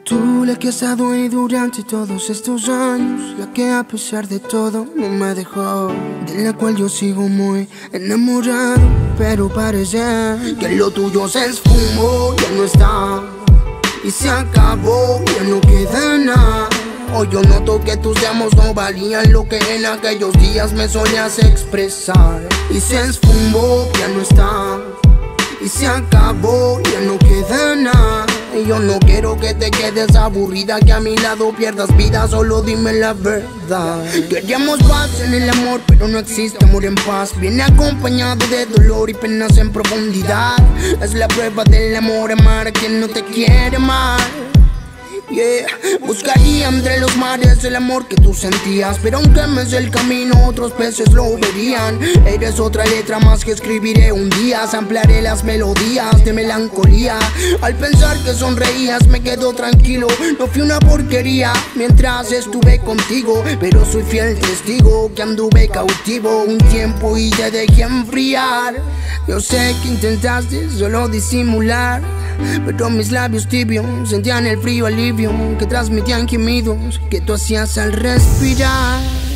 Tú, la que ha estado ahí durante todos estos años, la que a pesar de todo no me dejó, de la cual yo sigo muy enamorado. Pero parece que lo tuyo se esfumó, ya no está y se acabó, ya no queda nada. Hoy yo noto que tus llamos no valían lo que en aquellos días me solías expresar. Y se esfumó, ya no está y se acabó, ya no queda nada. Y yo no quiero que te quedes aburrida, que a mi lado pierdas vida, solo dime la verdad. Queríamos paz en el amor, pero no existe amor en paz. Viene acompañado de dolor y penas en profundidad. Es la prueba del amor, amar a quien no te quiere amar. Yeah. Buscaría entre los mares el amor que tú sentías, pero aunque me sé el camino, otros peces lo verían. Eres otra letra más que escribiré un día. Ampliaré las melodías de melancolía. Al pensar que sonreías me quedo tranquilo. No fui una porquería mientras estuve contigo, pero soy fiel testigo que anduve cautivo un tiempo y te dejé enfriar. Yo sé que intentaste solo disimular, pero mis labios tibios sentían el frío alivio que transmitían gemidos que tú hacías al respirar.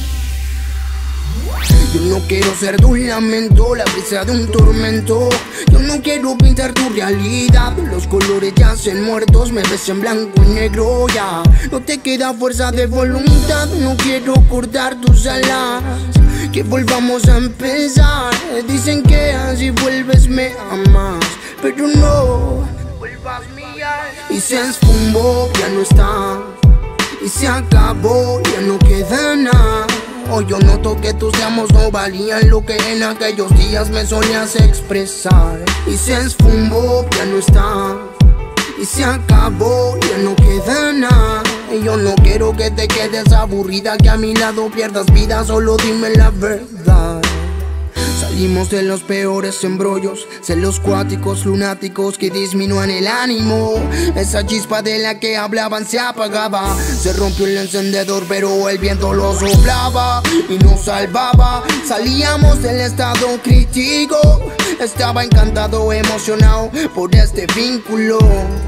Yo no quiero ser tu lamento, la brisa de un tormento. Yo no quiero pintar tu realidad, los colores yacen muertos, me ves en blanco y negro ya. No te queda fuerza de voluntad, no quiero cortar tus alas, que volvamos a empezar. Dicen que así vuelves me amas, pero no vuelvas mía. Y se esfumó, ya no está y se acabó, ya no queda nada. Hoy yo noto que tus llamos no valían lo que en aquellos días me solías expresar. Y se esfumó, ya no está y se acabó, ya no queda nada. Y yo no quiero que te quedes aburrida, que a mi lado pierdas vida, solo dime la verdad. Salimos de los peores embrollos, celos cuáticos, lunáticos que disminúan el ánimo. Esa chispa de la que hablaban se apagaba, se rompió el encendedor pero el viento lo soplaba y nos salvaba. Salíamos del estado crítico, estaba encantado, emocionado por este vínculo.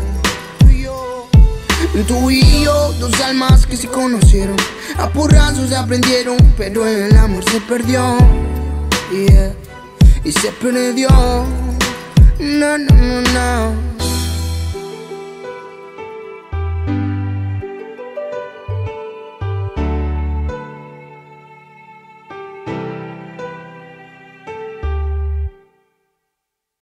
Tú y yo, dos almas que se conocieron, a porrazos se aprendieron, pero el amor se perdió. Yeah. Y se perdió. No, no, no, no.